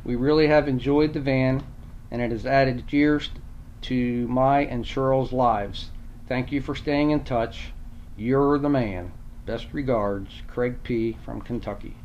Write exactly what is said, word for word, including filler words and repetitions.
We really have enjoyed the van, and it has added years to my and Cheryl's lives. Thank you for staying in touch. You're the man. Best regards, Craig P. from Kentucky.